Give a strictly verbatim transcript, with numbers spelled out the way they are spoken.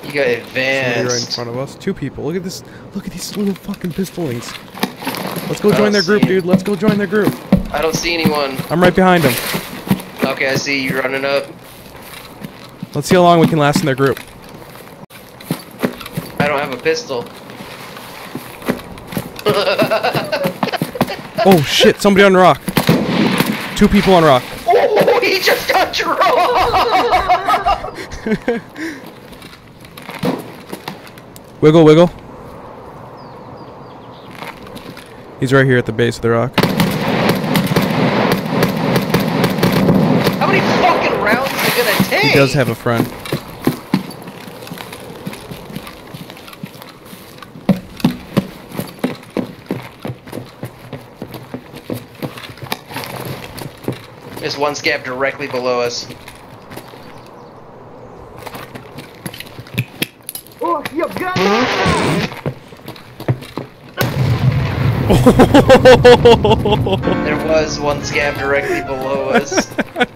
You got advanced. Somebody right in front of us. Two people. Look at this. Look at these little fucking pistolings. Let's go join their group, dude. Let's go join their group. I don't see anyone. I'm right behind them. Okay, I see you running up. Let's see how long we can last in their group. I don't have a pistol. Oh shit, somebody on rock. Two people on rock. Oh, he just got dropped! Wiggle, wiggle. He's right here at the base of the rock. How many fucking rounds is it gonna take? He does have a friend. There's one scab directly below us. Oh, you got There was one scab directly below us.